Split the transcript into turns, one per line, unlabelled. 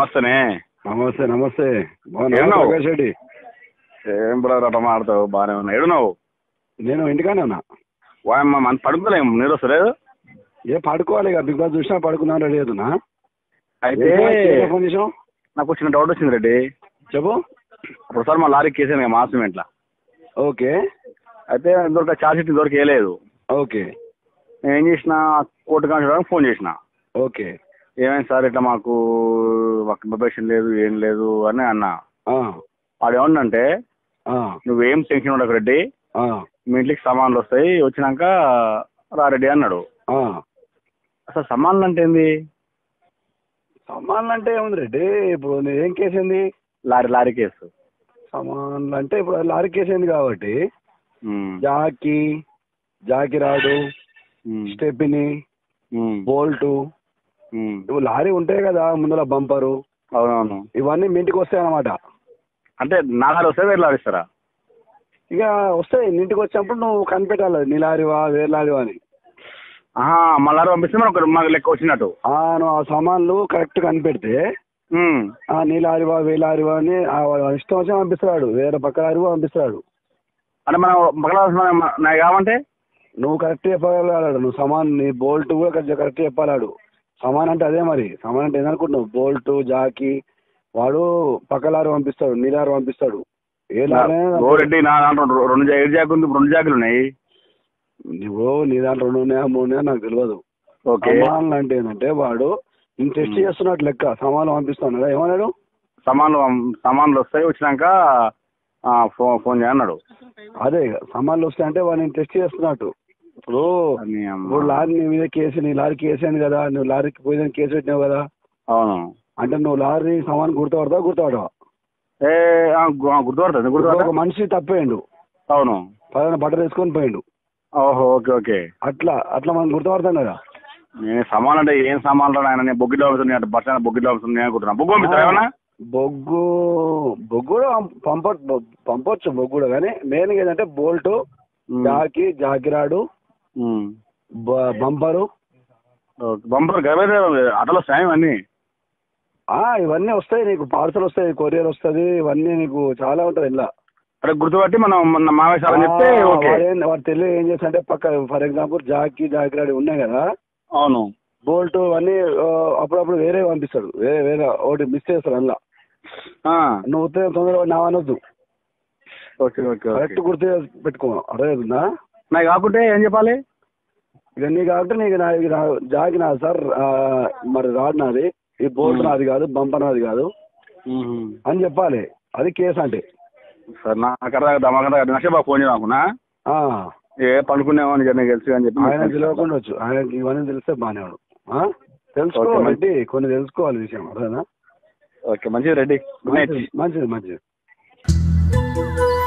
నమస్తేనే.
నమస్తే నమస్తే.
ఏడున్నావు?
ప్రకాష్ రెడ్డి.
ఏం బ్రదర్ అట్లా మాడతావు? బాగానే ఉన్నా. ఏడున్నావు?
నేను ఇంటికానే ఉన్నా.
వాయమ్మ మన పడుకోలేము, నీరు వస్తలేదు.
ఏ పడుకోవాలి ఇక, బిగ్ బాస్ చూసినా పడుకుందాం రెడీ అవుతున్నా.
అయితే
ఫోన్ చేసావు?
నాకు చిన్న డౌట్ వచ్చింది రెడ్డి.
చెప్పు.
ఒకసారి మా లారీ కేసాను మా సిమెంట్లా.
ఓకే
అయితే ఇంతవరకు ఛార్జ్ షీట్ ఇంతవరకు వేయలేదు.
ఓకే
నేను ఏం చేసిన, కోర్టు కాన్స్టేబుల్ ఫోన్ చేసిన.
ఓకే
ఏమైంది సార్, ఇట్లా మాకు ఇన్ఫర్మేషన్ లేదు ఏం లేదు అని అన్నా. వాడు ఏమన్నంటే, నువ్వేం టెన్షన్ ఉండకు రెడ్డి, మీ ఇంటికి సామాన్లు వస్తాయి, వచ్చినాక రా రెడ్డి అన్నాడు. అసలు సామాన్లు అంటే ఏంది?
సామాన్లు అంటే ఏముంది రెడ్డి, ఇప్పుడు ఏం కేసు ఏంది?
Lorry case.
సామాన్లు అంటే ఇప్పుడు లారీ కేసు ఏంది కాబట్టి జాకీ రాడు, స్టెప్ని, బోల్టు, ఇవి లారీ ఉంటాయి కదా ముందులో బంపరు.
అవునవును.
ఇవన్నీ మీ ఇంటికి వస్తాయి అన్నమాట.
అంటే నా లారీ వస్తే వేరే లారీ ఇస్తారా?
ఇక వస్తాయి, ఇంటికి వచ్చినప్పుడు నువ్వు కనిపెట్టాలి నీ లారీవా వేరే లారీవా అని.
మా లారీ పంపిస్తే మనకు లెక్క వచ్చినట్టు.
నువ్వు ఆ సామాన్లు కరెక్ట్ కనిపెడితే నీ లారీవా వే లారీవా అని ఇష్టం వచ్చి పంపిస్తాడు, వేరే పక్క లారీవా పంపిస్తాడు.
అంటే మనం పక్కన నాకు కావంటే
నువ్వు కరెక్ట్ చెప్పగలడు. నువ్వు సమాన్ నీ బోల్ట్ కూడా కరెక్ట్ చెప్పాలాడు. సమాన్ అంటే అదే మరి, సమాన్ అంటే ఏదనుకుంటున్నావు? బోల్ట్ జాకీ వాడు పక్క లారీ పంపిస్తాడు, నీ లారీ పంపిస్తాడు. ఏ లారీ
రెడ్డి నా దాంట్లో రెండు జాకీలు ఉన్నాయి.
నువ్వు నీ దాంట్లో 2 ఉన్నాయా 3 ఉన్నాయా నాకు తెలియదు. సమాన్లు అంటే ఏంటంటే వాడు నేను టెస్ట్ చేస్తున్నట్టు లెక్క. సమాన్లు పంపిస్తాను ఏమన్నాడు?
సామాన్లు వస్తాయి, వచ్చినాక ఫోన్ చేయన్నాడు.
అదే సామాన్లు వస్తాయి అంటే వాడు నేను టెస్ట్ చేస్తున్నట్టు. ఇప్పుడు లారీ నీ మీద కేసు, నీ లారీ కేసు అయింది కదా, నువ్వు లారీకి పోయిందని కేసు పెట్టినావు కదా.
అవును.
అంటే నువ్వు లారీ సామాన్ గుర్తుపడతావా?
గుర్తుపడతా.
ఒక మనిషి తప్పేయండు.
అవును.
పలానా బట్టలు వేసుకొని పోయిండు.
ఓహో ఓకే ఓకే.
అట్లా మనం గుర్తుపడతాం కదా.
నేను సామాన్ అంటే ఏం సామాన్లు ఆయన బొగ్గిలో పంపుతుంది అంటే బట్టలు బొగ్గిలో పంపుతుంది అనుకుంటున్నా. బొగ్గు పంపిస్తారా ఏమన్నా?
బొగ్గు కూడా పంపొచ్చు బొగ్గు కూడా, కానీ మెయిన్గా ఏంటంటే బోల్టు, జాకీ రాడు, బంపరు
అటలో సాయం అన్నీ
ఇవన్నీ వస్తాయి నీకు. పార్సల్ వస్తాయి, కొరియర్ వస్తుంది, ఇవన్నీ నీకు చాలా ఉంటుంది ఇలా.
అదే గుర్తుపట్టి మనం మావేశాలని చెప్తే
వాడు తెలియ ఏం చేస్తా అంటే పక్క ఫర్ ఎగ్జాంపుల్ జాకీ రాడు ఉన్నాయి కదా.
అవును.
బోల్ట్ అన్నీ అప్పుడప్పుడు వేరే పంపిస్తాడు, వేరే ఒకటి మిస్ చేస్తాడు అందులో. నువ్వు తొందరగా నా అనొద్దు.
Okay okay.
కరెక్ట్ గుర్తు పెట్టుకో, అర్థమవుతుందా?
నాకు కాకుంటే ఏం చెప్పాలి?
ఇక నీ కాబట్టి నీకు జాకీ నాది సార్, మరి రాడు నాది, ఈ బోల్ట్ నాది కాదు, బంపర్ నాది కాదు అని చెప్పాలి. అది కేసు అంటే.
సార్ నాకు ఫోన్ చేయనుకున్నా పండుకునేవాడిని తెలుసు అని చెప్పి.
ఆయన తెలియకుండా వచ్చు, ఆయనకి ఇవన్నీ తెలిస్తే బాగానే వాడు. తెలుసుకోవాలి రెడ్డి, కొన్ని తెలుసుకోవాలి విషయం, అర్థనా?
ఓకే మంచిది రెడ్డి.
మంచిది.